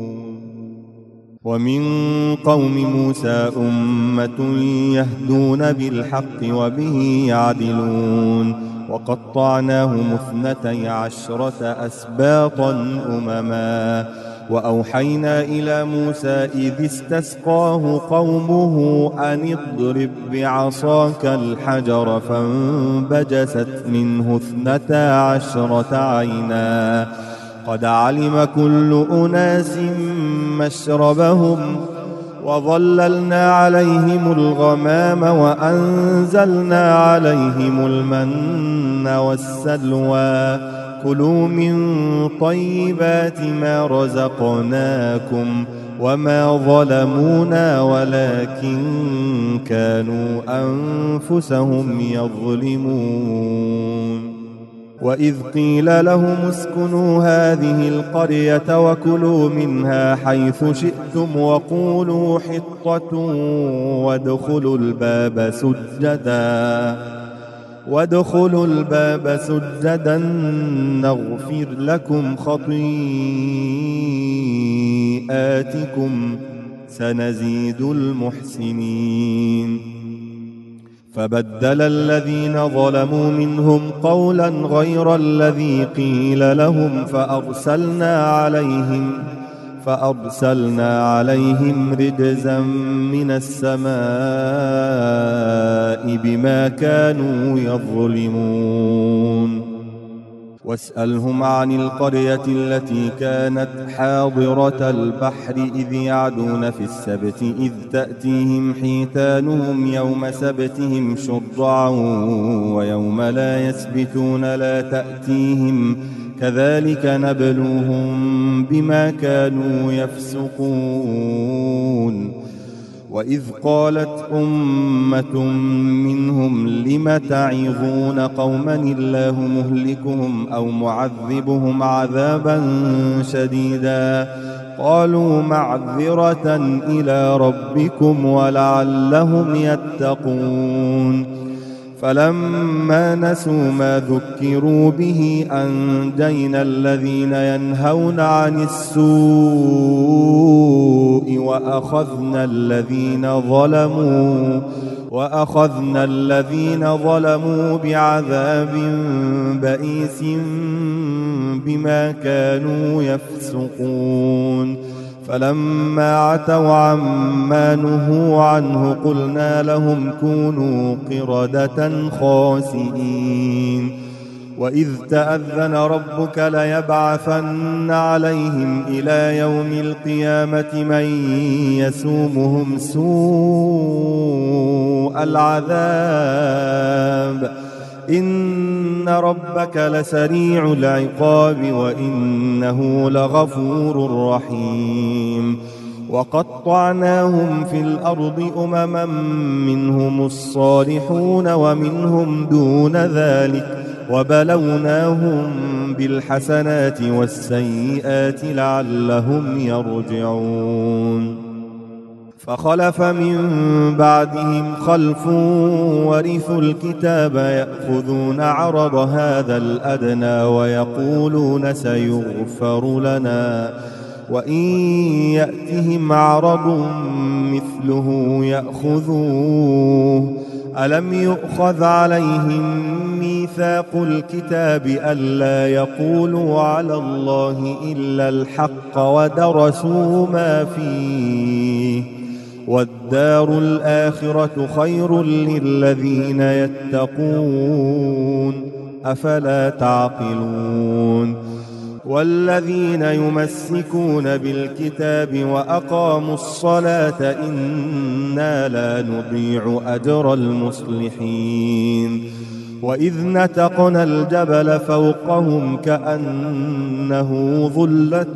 ومن قوم موسى أمة يهدون بالحق وبه يعدلون وقطعناهم 12 أسباطا أمما. وأوحينا إلى موسى إذ استسقاه قومه أن اضرب بعصاك الحجر فانبجست منه 12 عينا قد علم كل أناس مشربهم وظللنا عليهم الغمام وأنزلنا عليهم المن والسلوى كلوا من طيبات ما رزقناكم وما ظلمونا ولكن كانوا أنفسهم يظلمون. وإذ قيل لهم اسكنوا هذه القرية وكلوا منها حيث شئتم وقولوا حطة وادخلوا الباب سجدا نغفر لكم خطيئاتكم سنزيد المحسنين. فبدل الذين ظلموا منهم قولا غير الذي قيل لهم فأرسلنا عليهم رجزا من السماء بما كانوا يظلمون. واسألهم عن القرية التي كانت حاضرة البحر إذ يعدون في السبت إذ تأتيهم حيتانهم يوم سبتهم شرعا ويوم لا يسبتون لا تأتيهم كذلك نبلوهم بما كانوا يفسقون. وإذ قالت أمة منهم لم تعظون قوما الله مهلكهم أو معذبهم عذابا شديدا قالوا معذرة إلى ربكم ولعلهم يتقون. فلما نسوا ما ذكروا به أنجينا الذين ينهون عن السوء وأخذنا الذين ظلموا بعذاب بئيس بما كانوا يفسقون. فلما عتوا عما نهوا عنه قلنا لهم كونوا قردة خاسئين. وإذ تأذن ربك ليبعثن عليهم إلى يوم القيامة من يسومهم سوء العذاب إن ربك لسريع العقاب وإنه لغفور رحيم. وقطعناهم في الأرض أمما منهم الصالحون ومنهم دون ذلك وبلوناهم بالحسنات والسيئات لعلهم يرجعون. فخلف من بعدهم خلف ورثوا الكتاب يأخذون عرض هذا الأدنى ويقولون سيغفر لنا وإن يأتهم عرض مثله يأخذوه. ألم يؤخذ عليهم ميثاق الكتاب ألا يقولوا على الله إلا الحق ودرسوا ما فيه والدار الآخرة خير للذين يتقون أفلا تعقلون. والذين يمسكون بالكتاب وأقاموا الصلاة إنا لا نضيع أجر المصلحين. وإذ نتقنا الجبل فوقهم كأنه ظلة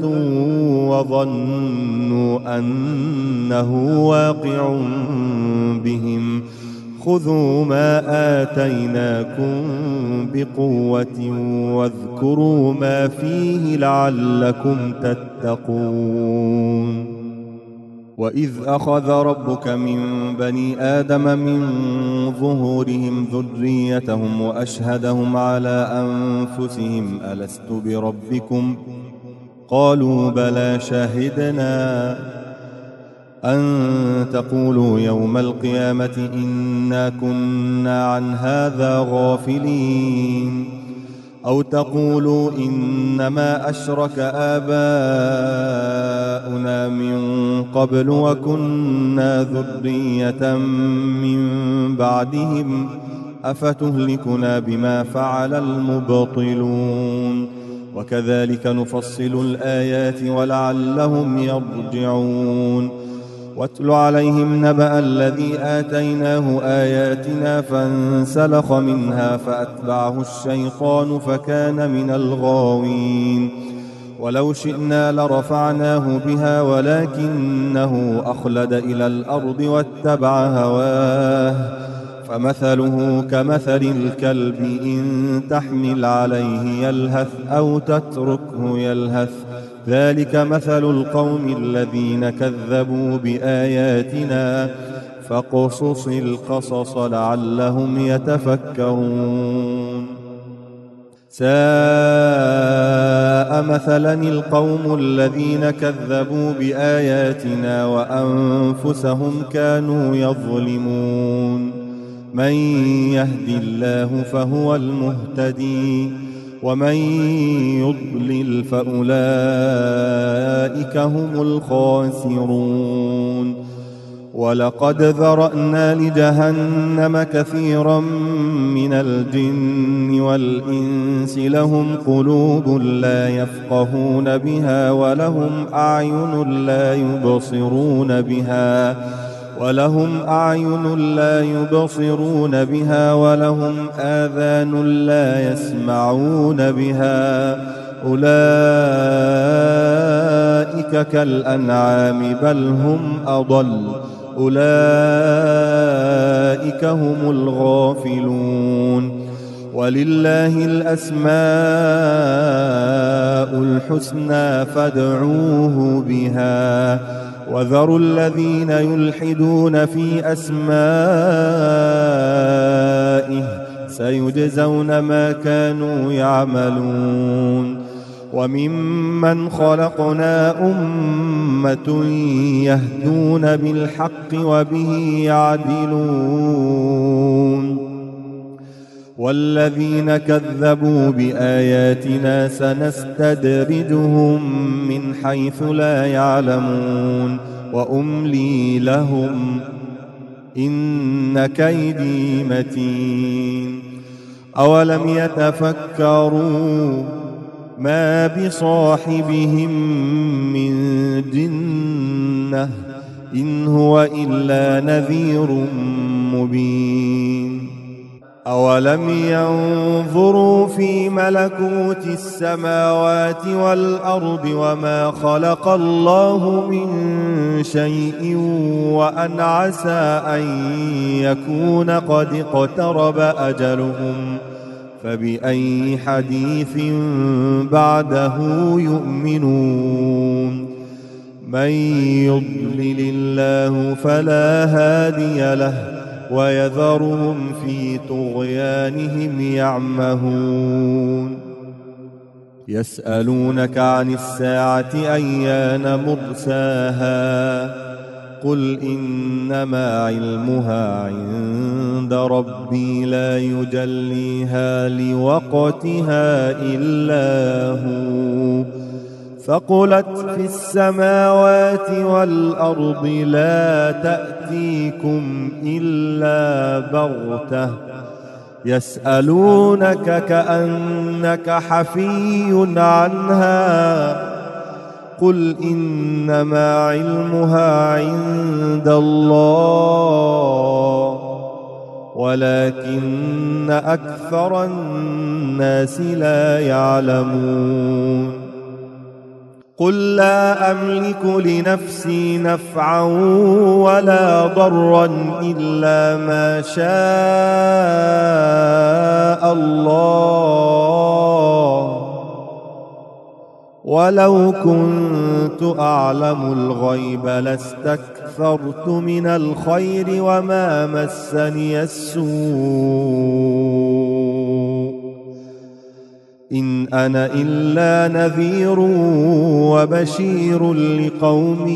وظنوا أنه واقع بهم خذوا ما آتيناكم بقوة واذكروا ما فيه لعلكم تتقون. وإذ أخذ ربك من بني آدم من ظهورهم ذريتهم وأشهدهم على أنفسهم ألست بربكم قالوا بلى شهدنا أن تقولوا يوم القيامة إنا كنا عن هذا غافلين أو تقولوا إنما أشرك آباؤنا من قبل وكنا ذرية من بعدهم أفتهلكنا بما فعل المبطلون وكذلك نفصل الآيات ولعلهم يرجعون. واتل عليهم نبأ الذي آتيناه آياتنا فانسلخ منها فأتبعه الشيطان فكان من الغاوين. ولو شئنا لرفعناه بها ولكنه أخلد إلى الأرض واتبع هواه فمثله كمثل الكلب إن تحمل عليه يلهث أو تتركه يلهث ذلك مثل القوم الذين كذبوا بآياتنا فاقصص القصص لعلهم يتفكرون. ساء مثلا القوم الذين كذبوا بآياتنا وأنفسهم كانوا يظلمون. من يهد الله فهو المهتدي ومن يضلل فأولئك هم الخاسرون. ولقد ذرأنا لجهنم كثيرا من الجن والإنس لهم قلوب لا يفقهون بها ولهم أعين لا يبصرون بها ولهم آذان لا يسمعون بها أولئك كالأنعام بل هم أضل أولئك هم الغافلون. ولله الأسماء الحسنى فادعوه بها وذروا الذين يلحدون في أسمائه سيجزون ما كانوا يعملون. وممن خلقنا أمة يهدون بالحق وبه يعدلون والذين كذبوا بآياتنا سنستدرجهم من حيث لا يعلمون وأملي لهم إن كيدي متين. أولم يتفكروا ما بصاحبهم من جنة إن هو إلا نذير مبين. أولم ينظروا في ملكوت السماوات والأرض وما خلق الله من شيء وأن عسى أن يكون قد اقترب أجلهم فبأي حديث بعده يؤمنون. من يضلل الله فلا هادي له ويذرهم في طغيانهم يعمهون. يسألونك عن الساعة أيان مرساها قل إنما علمها عند ربي لا يجليها لوقتها إلا هو ثقلت في السماوات والأرض لا تأتيكم إلا بغتة يسألونك كأنك حفي عنها قل إنما علمها عند الله ولكن أكثر الناس لا يعلمون. قل لا أملك لنفسي نفعا ولا ضرا إلا ما شاء الله ولو كنت أعلم الغيب لاستكثرت من الخير وما مسني السوء إن أنا إلا نذير وبشير لقوم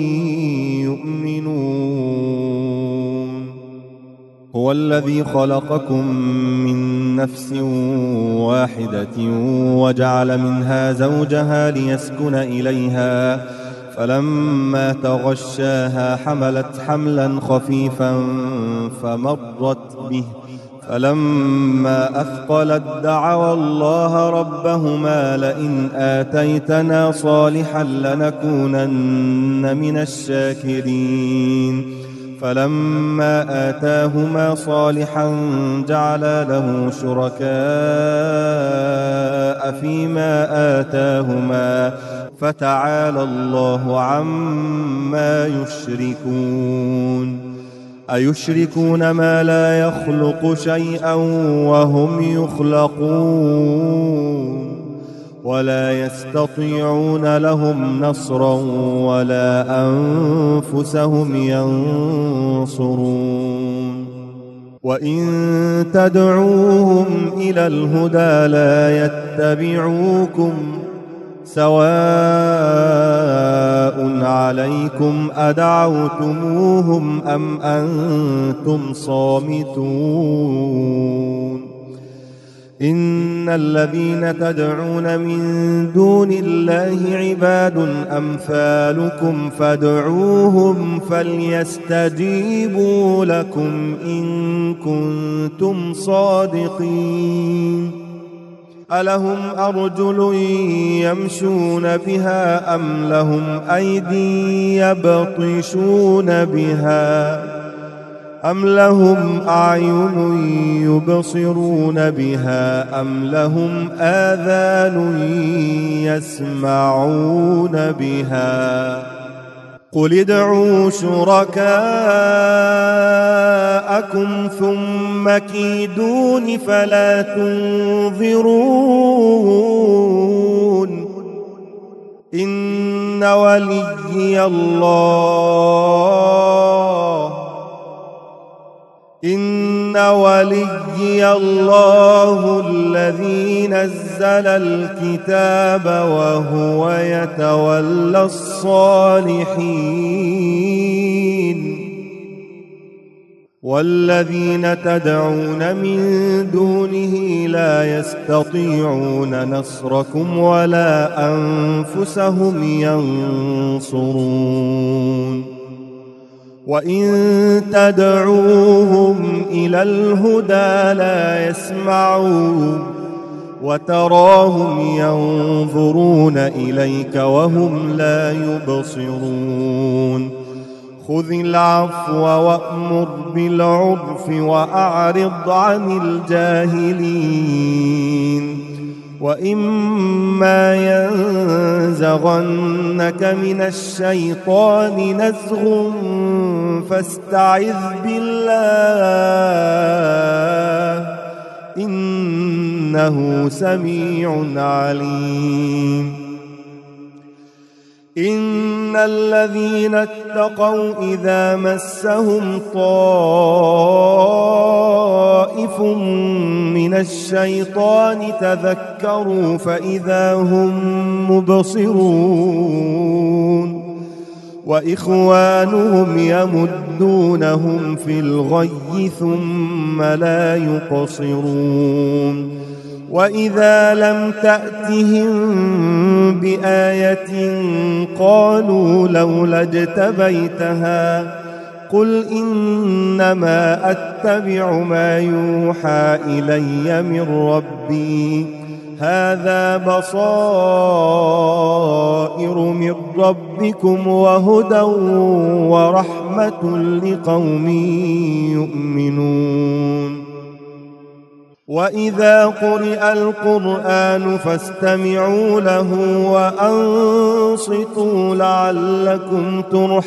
يؤمنون. هو الذي خلقكم من نفس واحدة وجعل منها زوجها ليسكن إليها فلما تغشاها حملت حملا خفيفا فمرت به فلما أثقلت دعوا الله ربهما لئن آتيتنا صالحا لنكونن من الشاكرين فلما آتاهما صالحا جعلا له شركاء فيما آتاهما فتعالى الله عما يشركون. أيشركون ما لا يخلق شيئا وهم يخلقون ولا يستطيعون لهم نصرا ولا أنفسهم ينصرون. وإن تدعوهم إلى الهدى لا يتبعوكم سواء عليكم أدعوتموهم أم أنتم صامتون إن الذين تدعون من دون الله عباد أمثالكم فادعوهم فليستجيبوا لكم إن كنتم صادقين ألهم أرجل يمشون بها أم لهم أيدي يبطشون بها أم لهم أعين يبصرون بها أم لهم آذان يسمعون بها قل ادعوا شركاءكم ثم كيدون فلا تنظرون إن وليي الله الذي نزل الكتاب وهو يتولى الصالحين والذين تدعون من دونه لا يستطيعون نصركم ولا أنفسهم ينصرون وإن تدعوهم إلى الهدى لا يسمعون وتراهم ينظرون إليك وهم لا يبصرون خذ العفو وأمر بالعرف وأعرض عن الجاهلين وإما ينزغنك من الشيطان نزغ فاستعذ بالله إنه سميع عليم إن الذين اتقوا إذا مسهم طائف من الشيطان تذكروا فإذا هم مبصرون وإخوانهم يمدونهم في الغي ثم لا يقصرون وإذا لم تأتهم بآية قالوا لولا اجتبيتها قل إنما أتبع ما يوحى إلي من ربي هذا بصائر من ربكم وهدى ورحمة لقوم يؤمنون وإذا قرئ القرآن فاستمعوا له وأنصتوا لعلكم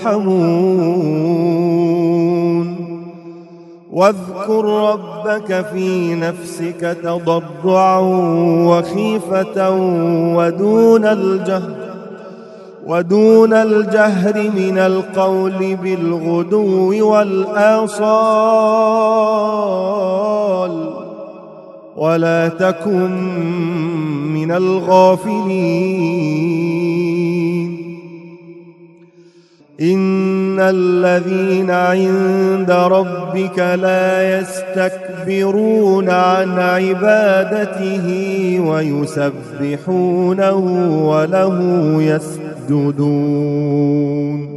ترحمون واذكر ربك في نفسك تضرعا وخيفة ودون الجهر من القول بالغدو والآصال ولا تكن من الغافلين إن الذين عند ربك لا يستكبرون عن عبادته ويسبحونه وله يسجدون